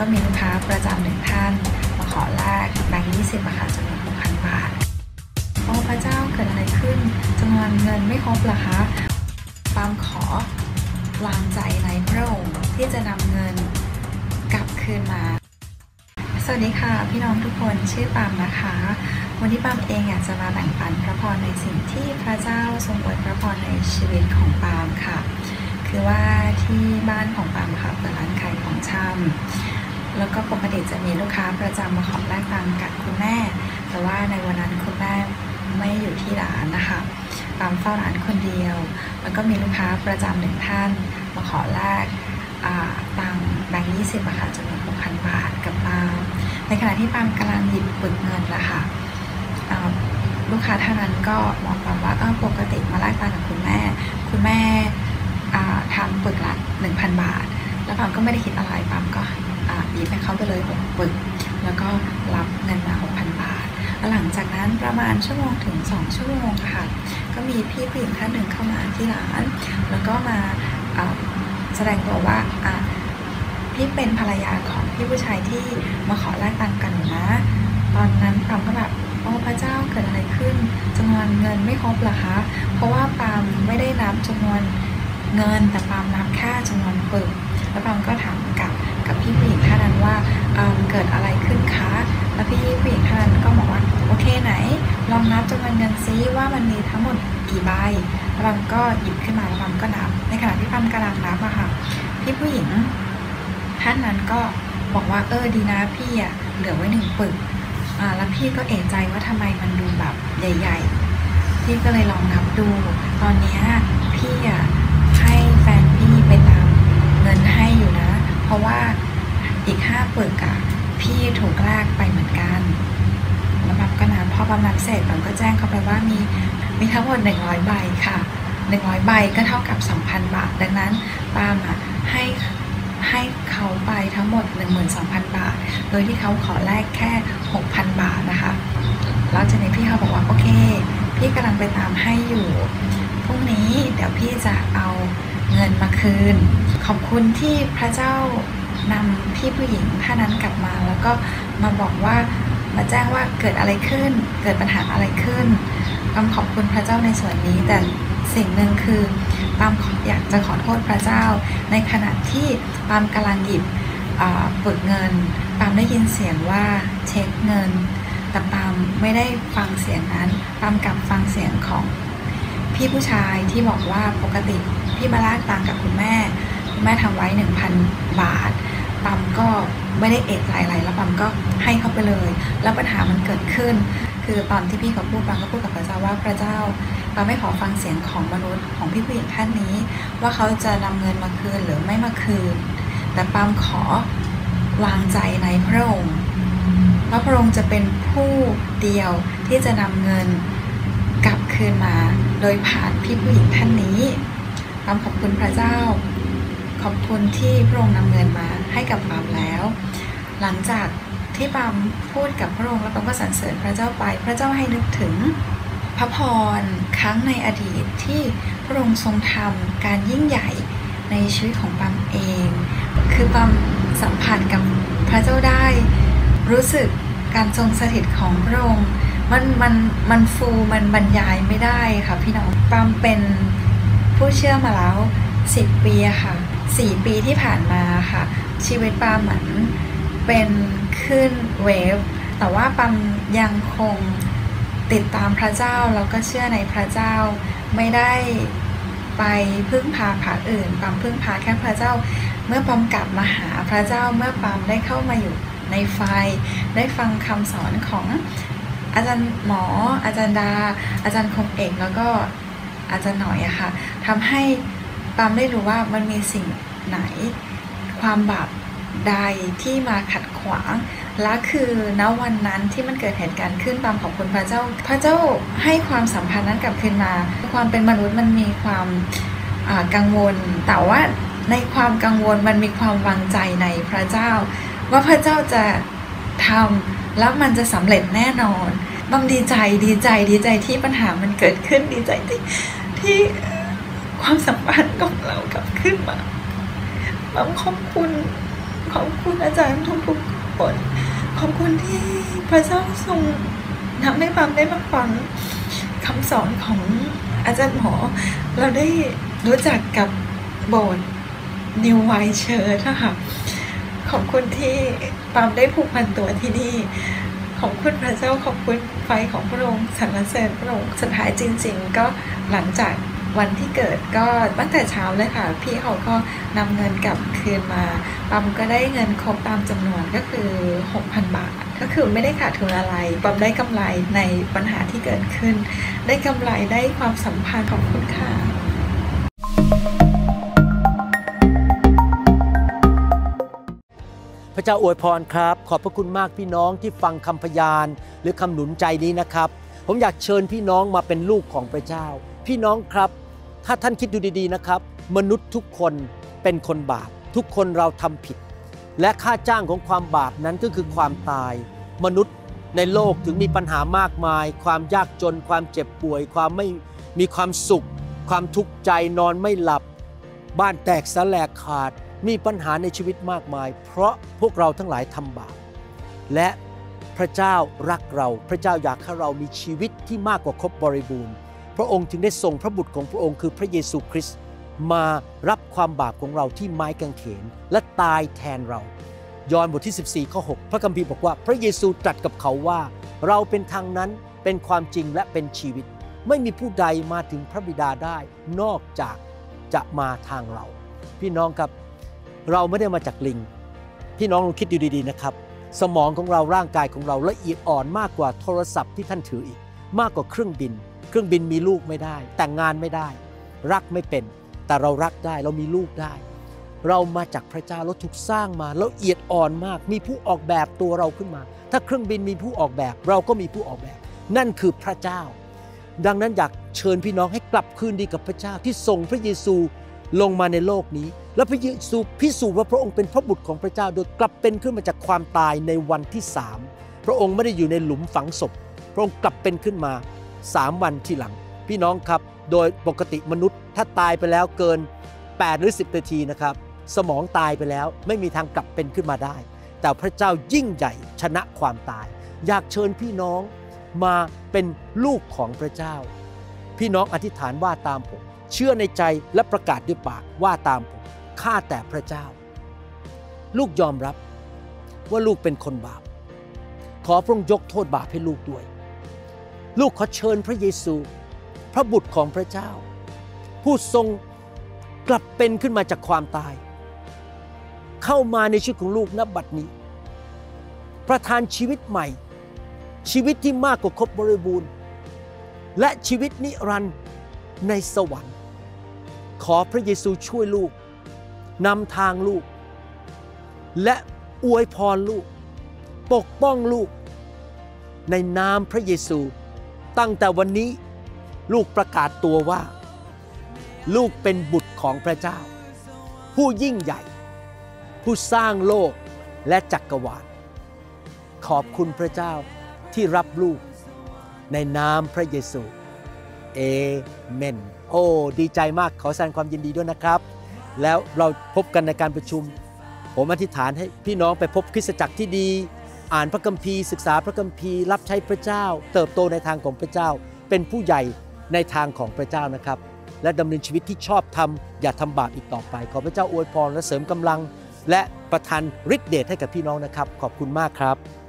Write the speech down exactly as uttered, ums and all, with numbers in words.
ก็มีลูกค้าประจำหนึ่งท่านมาขอแลกแบงค์ยี่สิบอะค่ะจำนวน หกพัน บาทโอ้พระเจ้าเกิดอะไรขึ้นจำนวนเงินไม่ครบเหรอคะปามขอวางใจในพระองค์ที่จะนำเงินกลับคืนมาสวัสดีค่ะพี่น้องทุกคนชื่อปามนะคะวันนี้ปามเองอยากจะมาแบ่งปันพระพรในสิ่งที่พระเจ้าทรงอวยพระพรในชีวิตของปามค่ะคือว่าที่บ้านของปามค่ะเปิดร้านขายของชำแล้วก็ปกติจะมีลูกค้าประจำมาขอแลกตังค์กับคุณแม่แต่ว่าในวันนั้นคุณแม่ไม่อยู่ที่ร้านนะคะปามเฝ้าร้านคนเดียวแล้วก็มีลูกค้าประจำหนึ่งท่านมาขอแลกตังค์แบงค์ยี่สิบอะค่ะจำนวน หกพัน บาทกับปามในขณะที่ปามกำลังหยิบปึกเงินละค่ะลูกค้าท่านนั้นก็บอกปามว่าปกติมาแลกตังค์กับคุณแม่คุณแม่ทำปึกละ หนึ่งพัน บาทแล้วปามก็ไม่ได้คิดอะไรปามก็หยิบให้เขาไปเลยหกปึกแล้วก็รับเงินมา หกพัน บาทแล้วหลังจากนั้นประมาณชั่วโมงถึงสองชั่วโมงค่ะก็มีพี่ผู้หญิงท่านหนึ่งเข้ามาที่ร้านแล้วก็มาแสดงตัวว่าพี่เป็นภรรยาของพี่ผู้ชายที่มาขอแลกตังค์กันนะตอนนั้นปามก็แบบโอ้พระเจ้าเกิดอะไรขึ้นจำนวนเงินไม่ครบเหรอคะเพราะว่าปามไม่ได้นับจำนวนเงินแต่ปามนับแค่จำนวนปึกแล้วปามก็ถามกับกับพี่ผู้หญิงท่านนั้นว่าเกิดอะไรขึ้นคะแล้วพี่ผู้หญิงท่านนั้นก็บอกว่าโอเคไหนลองนับจำนวนเงินซิว่ามันมีทั้งหมดกี่ใบแล้วปามก็หยิบขึ้นมาแล้วปามก็นับในขณะที่ปามกำลังนับอะค่ะพี่ผู้หญิงท่านนั้นก็บอกว่าเออดีนะพี่อะเหลือไว้หนึ่งปึกอ่าแล้วพี่ก็เอะใจว่าทำไมมันดูแบบใหญ่ๆพี่ก็เลยลองนับดูตอนนี้พี่อะให้แฟนพี่ไปตามเงินให้อยู่นะเพราะว่าอีกห้าปึกอะพี่ถูกแลกไปเหมือนกันแล้วแบบก็นับพอประมาณเสร็จผมก็แจ้งเขาไปว่ามีมีทั้งหมดหนึ่งร้อยใบค่ะหนึ่งร้อยใบก็เท่ากับ สองพัน บาทดังนั้นปามอะให้ให้เขาไปทั้งหมด หนึ่งหมื่นสองพัน บาทโดยที่เขาขอแลกแค่ หกพัน บาทนะคะแล้วจากนี้พี่เขาบอกว่าโอเคพี่กำลังไปตามให้อยู่พรุ่งนี้เดี๋ยวพี่จะเอาเงินมาคืนขอบคุณที่พระเจ้านำพี่ผู้หญิงท่านนั้นกลับมาแล้วก็มาบอกว่ามาแจ้งว่าเกิดอะไรขึ้นเกิดปัญหาอะไรขึ้นปามขอบคุณพระเจ้าในส่วนนี้แต่สิ่งหนึ่งคือปามอยากจะขอโทษพระเจ้าในขณะที่ปามกำลังหยิบปึกเงินปามได้ยินเสียงว่าเช็คเงินแต่ปามไม่ได้ฟังเสียงนั้นปามกลับฟังเสียงของพี่ผู้ชายที่บอกว่าปกติพี่มาแลกตังค์กับคุณแม่คุณแม่ทำไว้ หนึ่งพัน บาทปามก็ไม่ได้เอะใจอะไรแล้วปามก็ให้เขาไปเลยแล้วปัญหามันเกิดขึ้นคือตอนที่พี่เขาพูดปามก็พูดกับพระเจ้าว่าพระเจ้าปามไม่ขอฟังเสียงของมนุษย์ของพี่ผู้หญิงท่านนี้ว่าเขาจะนำเงินมาคืนหรือไม่มาคืนแต่ปามขอวางใจในพระองค์ว่าพระองค์จะเป็นผู้เดียวที่จะนำเงินกลับคืนมาโดยผ่านพี่ผู้หญิงท่านนี้ปามขอบคุณพระเจ้าขอบคุณที่พระองค์นำเงินมาให้กับปามแล้วหลังจากที่ปามพูดกับพระองค์แล้วปามก็สรรเสริญพระเจ้าไปพระเจ้าให้นึกถึงพระพรครั้งในอดีตที่พระองค์ทรงทำการยิ่งใหญ่ในชีวิตของปามเองคือปามสัมผัสกับพระเจ้าได้รู้สึกการทรงสถิตของพระองค์มันมันมันฟูมันบรรยายไม่ได้ค่ะพี่น้องปามเป็นผู้เชื่อมาแล้วสิบปีค่ะสี่ปีที่ผ่านมาค่ะชีวิตปามเหมือนเป็นขึ้นเวฟแต่ว่าปามยังคงติดตามพระเจ้าแล้วก็เชื่อในพระเจ้าไม่ได้ไปพึ่งพาพระอื่นปามพึ่งพาแค่พระเจ้าเมื่อปามกลับมาหาพระเจ้าเมื่อปามได้เข้ามาอยู่ในไฟได้ฟังคำสอนของอาจารย์หมออาจารย์ดาอาจารย์คงเอกแล้วก็อาจารย์หน่อยอะค่ะทำให้ปามได้รู้ว่ามันมีสิ่งไหนความบาปใดที่มาขัดขวางและคือณวันนั้นที่มันเกิดเหตุการณ์ขึ้นปามขอบคุณพระเจ้าพระเจ้าให้ความสัมพันธ์นั้นกลับคืนมาความเป็นมนุษย์มันมีความกังวลแต่ว่าในความกังวลมันมีความวางใจในพระเจ้าว่าพระเจ้าจะทำแล้วมันจะสำเร็จแน่นอนบางดีใจดีใจดีใจที่ปัญหามันเกิดขึ้นดีใจที่ที่ความสัมพันธ์ของเรากลับขึ้นมาบางขอบคุณขอบคุณอาจารย์ทุกๆคนขอบคุณที่พระเจ้าทรงทำให้ปามได้มาฟังคำสอนของอาจารย์หมอเราได้รู้จักกับโบสถ์ New Wine Church ค่ะขอบคุณที่ปามได้ผูกพันตัวที่นี่ขอบคุณพระเจ้าขอบคุณไฟของพระองค์สรรเสริญพระองค์สุดท้ายจริงๆก็หลังจากวันที่เกิดก็ตั้งแต่เช้าเลยค่ะพี่เขาก็นำเงินกลับคืนมาปั๊มก็ได้เงินครบตามจำนวนก็คือ หกพัน บาทก็คือไม่ได้ขาดทุนอะไรปั๊มได้กำไรในปัญหาที่เกิดขึ้นได้กำไรได้ความสัมพันธ์ขอบคุณค่ะพระเจ้าอวยพรครับขอบพระคุณมากพี่น้องที่ฟังคำพยานหรือคำหนุนใจนี้นะครับผมอยากเชิญพี่น้องมาเป็นลูกของพระเจ้าพี่น้องครับถ้าท่านคิดดูดีๆนะครับมนุษย์ทุกคนเป็นคนบาปทุกคนเราทำผิดและค่าจ้างของความบาปนั้นก็คือความตายมนุษย์ในโลกถึงมีปัญหามากมายความยากจนความเจ็บป่วยความไม่มีความสุขความทุกข์ใจนอนไม่หลับบ้านแตกสลายขาดมีปัญหาในชีวิตมากมายเพราะพวกเราทั้งหลายทำบาปและพระเจ้ารักเราพระเจ้าอยากให้เรามีชีวิตที่มากกว่าครบบริบูรณ์พระองค์จึงได้ส่งพระบุตรของพระองค์คือพระเยซูคริสต์มารับความบาปของเราที่ไม้กางเขนและตายแทนเรายอห์นบทที่สิบสี่ข้อหกพระคัมภีร์บอกว่าพระเยซูตรัสกับเขาว่าเราเป็นทางนั้นเป็นความจริงและเป็นชีวิตไม่มีผู้ใดมาถึงพระบิดาได้นอกจากจะมาทางเราพี่น้องครับเราไม่ได้มาจากลิงพี่น้องลองคิดดูดีๆนะครับสมองของเราร่างกายของเราละเอียดอ่อนมากกว่าโทรศัพท์ที่ท่านถืออีกมากกว่าเครื่องบินเครื่องบินมีลูกไม่ได้แต่งงานไม่ได้รักไม่เป็นแต่เรารักได้เรามีลูกได้เรามาจากพระเจ้าเราถูกสร้างมาละเอียดอ่อนมากมีผู้ออกแบบตัวเราขึ้นมาถ้าเครื่องบินมีผู้ออกแบบเราก็มีผู้ออกแบบนั่นคือพระเจ้าดังนั้นอยากเชิญพี่น้องให้กลับคืนดีกับพระเจ้าที่ส่งพระเยซูลงมาในโลกนี้และพระเยซูพิสูจน์ว่าพระองค์เป็นพระบุตรของพระเจ้าโดยกลับเป็นขึ้นมาจากความตายในวันที่สามพระองค์ไม่ได้อยู่ในหลุมฝังศพพระองค์กลับเป็นขึ้นมาสามวันทีหลังพี่น้องครับโดยปกติมนุษย์ถ้าตายไปแล้วเกินแปดหรือสิบนาทีนะครับสมองตายไปแล้วไม่มีทางกลับเป็นขึ้นมาได้แต่พระเจ้ายิ่งใหญ่ชนะความตายอยากเชิญพี่น้องมาเป็นลูกของพระเจ้าพี่น้องอธิษฐานว่าตามผมเชื่อในใจและประกาศด้วยปากว่าตามผมข้าแต่พระเจ้าลูกยอมรับว่าลูกเป็นคนบาปขอพระองค์ยกโทษบาปให้ลูกด้วยลูกขอเชิญพระเยซูพระบุตรของพระเจ้าผู้ทรงกลับเป็นขึ้นมาจากความตายเข้ามาในชีวิตของลูกณบัดนี้ประทานชีวิตใหม่ชีวิตที่มากกว่าครบบริบูรณ์และชีวิตนิรันดร์ในสวรรค์ขอพระเยซูช่วยลูกนำทางลูกและอวยพรลูกปกป้องลูกในนามพระเยซูตั้งแต่วันนี้ลูกประกาศตัวว่าลูกเป็นบุตรของพระเจ้าผู้ยิ่งใหญ่ผู้สร้างโลกและจักรวาลขอบคุณพระเจ้าที่รับลูกในนามพระเยซูเอเมนโอ้ดีใจมากขอแสดงความยินดีด้วยนะครับแล้วเราพบกันในการประชุมผมอธิษฐานให้พี่น้องไปพบคริสตจักรที่ดีอ่านพระคัมภีร์ศึกษาพระคัมภีร์รับใช้พระเจ้าเติบโตในทางของพระเจ้าเป็นผู้ใหญ่ในทางของพระเจ้านะครับและดำเนินชีวิตที่ชอบธรรมอย่าทำบาปอีกต่อไปขอพระเจ้าอวยพรและเสริมกำลังและประทานฤทธิ์เดชให้กับพี่น้องนะครับขอบคุณมากครับ